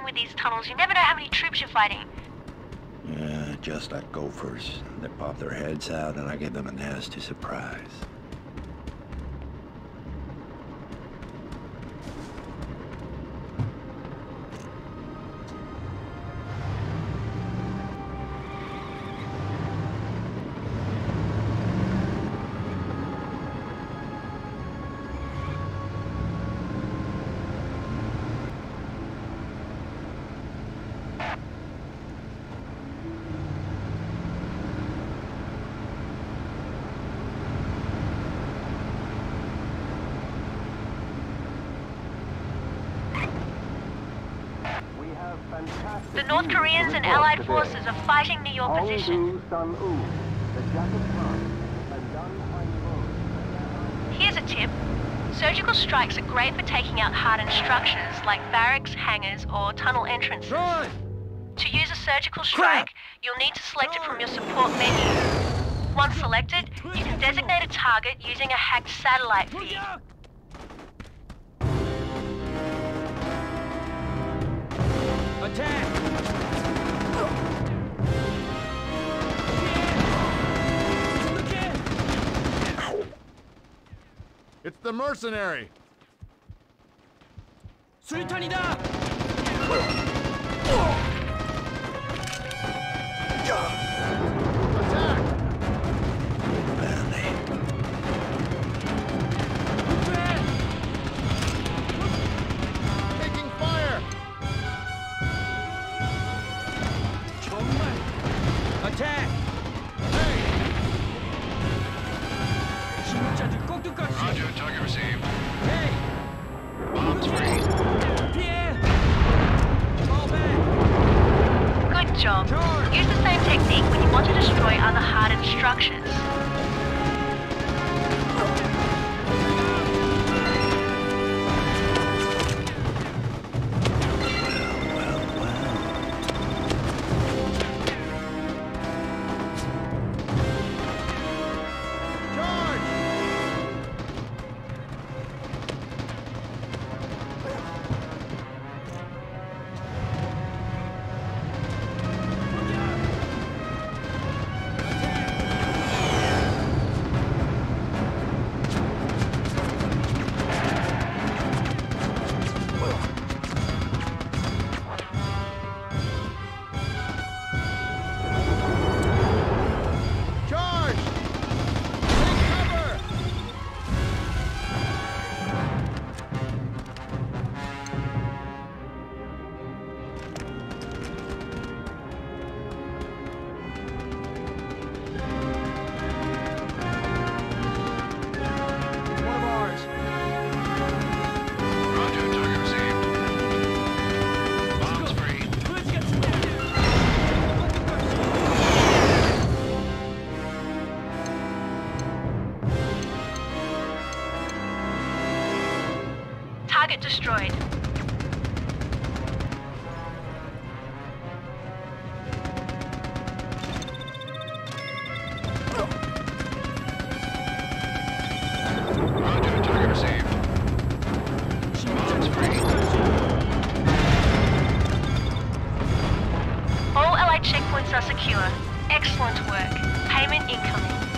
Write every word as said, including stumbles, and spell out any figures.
traveling with these tunnels, you never know how many troops you're fighting. Yeah, just like gophers. They pop their heads out and I give them a nasty surprise. The North Koreans and Allied forces are fighting near your position. Here's a tip. Surgical strikes are great for taking out hardened structures like barracks, hangars, or tunnel entrances. Run! To use a surgical strike, you'll need to select it from your support menu. Once selected, you can designate a target using a hacked satellite feed. Attack! It's the mercenary! 수류탄이다! Attack! Badly. Taking fire! Attack! 침묵자들 꼭두각시! Roger, target received. Hey! Bombs free. 피해! Fall back! Good job. Charge! Use the same technique when you want to destroy other hardened structures. Target destroyed. Roger, target received. Bombs free. All Allied checkpoints are secure. Excellent work. Payment incoming.